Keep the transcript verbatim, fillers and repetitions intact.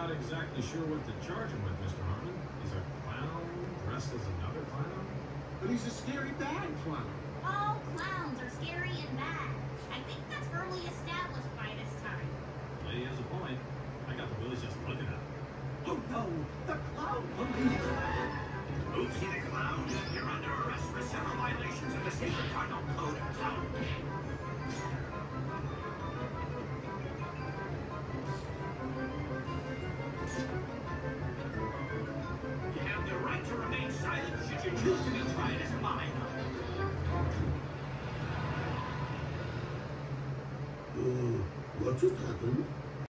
not exactly sure what to charge him with, Mister Harmon. He's a clown dressed as another clown? But he's a scary bad clown. All clowns are scary and bad. I think that's firmly established by this time. Lady has a point. I got the willies just looking at him. Oh no, the clown police! Oopsie the clown, you're under arrest for several violations of the Sacred Cardinal Code of Clown. You have the right to remain silent should you choose to be tried as a minor. Uh, what just happened?